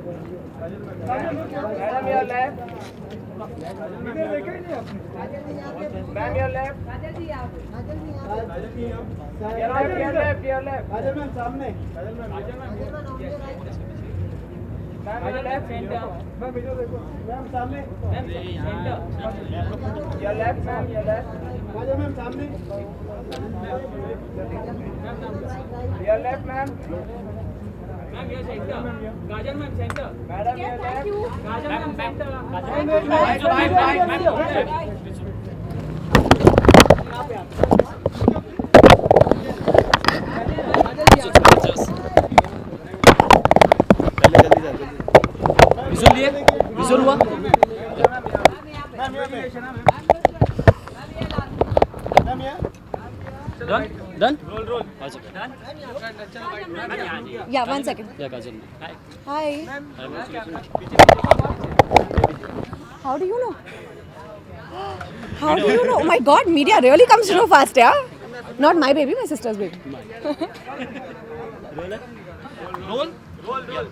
Madam your left, ma'am your left, your left, Kajal ma'am सामने, ma'am your left, ma'am इधर देखो, ma'am सामने, your left, ma'am your left, Kajal ma'am सामने, your left ma'am, ma'am ये centre, Kajal ma'am centre, madam your left, Kajal ma'am centre, visual लिए visual हुआ done done roll Yeah, 1 second. या Kajal Hi. How do you know? How do you know? Oh my God, media really comes so fast, yeah? Not my baby, my sister's baby. Roll roll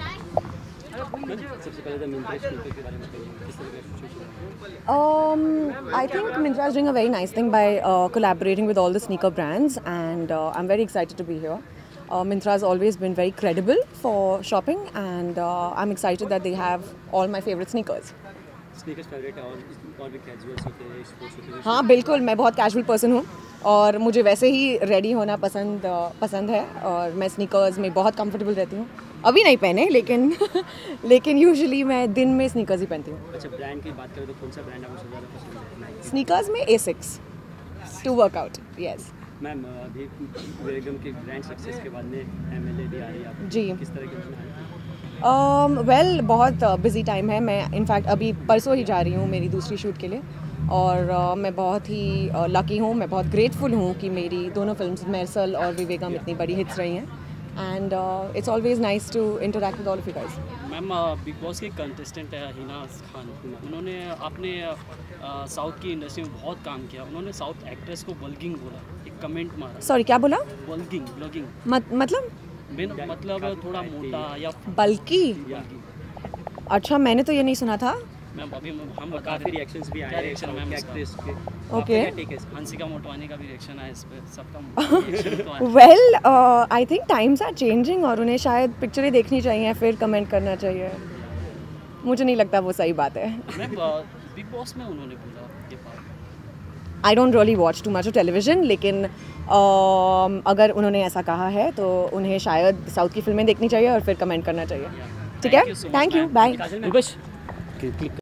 सबसे पहले तो Myntra school के बारे में बताइए किस तरह का situation I think Myntra is doing a very nice thing by collaborating with all the sneaker brands, and I'm very excited to be here. Myntra has always been very credible for shopping, and I'm excited that they have all my favorite sneakers. Sneakers favourite है और भी casuals होते हैं sports होते हैं हाँ बिल्कुल, मैं बहुत कैजुअल पर्सन हूँ और मुझे वैसे ही रेडी होना पसंद है, और मैं स्नीकर्स में बहुत कंफर्टेबल रहती हूँ। अभी नहीं पहने लेकिन यूजुअली मैं दिन में स्नीकर्स ही पहनती हूँ। अच्छा ब्रांड की बात करें तो कौन सा ब्रांड आपको सबसे ज़्यादा पसंद है स्नीकर्स में A6 to workout. Yes ma'am अभी बेगम की ब्रांड सक्सेस के बाद में MLA भी आ रही है आपको जी। किस तरह के उसमें वेल बहुत बिज़ी टाइम है। मैं इनफैक्ट अभी परसों ही जा रही हूँ मेरी दूसरी शूट के लिए, और मैं बहुत ही लकी हूँ, मैं बहुत ग्रेटफुल हूँ कि मेरी दोनों फिल्म्स मेरसल और विवेकम इतनी बड़ी हिट्स रही हैं, and it's always nice to interact with all of you guys. Ma'am Bigg Boss के कंटेस्टेंट है हिना खान, उन्होंने अपने साउथ की इंडस्ट्री में बहुत काम किया। उन्होंने साउथ एक्ट्रेस को बल्गिंग बोला, एक कमेंट मारा। सॉरी क्या बोला? बल्गिंग ब्लॉगिंग मतलब थोड़ा मोटा या बल्कि? अच्छा, मैंने तो ये नहीं सुना था। मैम अभी हम काफ़ी रिएक्शंस भी आए हैं रिएक्शन मैम एक्ट्रेस के। ओके, हंसिका मोटवानी का भी रिएक्शन आया इस पे, सबका well I think times are changing, और उन्हें शायद पिक्चरें देखनी चाहिए फिर कमेंट करना चाहिए। मुझे नहीं लगता वो सही बात है। मैम बिग बॉस में उन्होंने बोला ये बात। I don't really watch too much of television, लेकिन अगर उन्होंने ऐसा कहा है तो उन्हें शायद साउथ की फिल्में देखनी चाहिए और फिर कमेंट करना चाहिए। ठीक है, थैंक यू, बाय।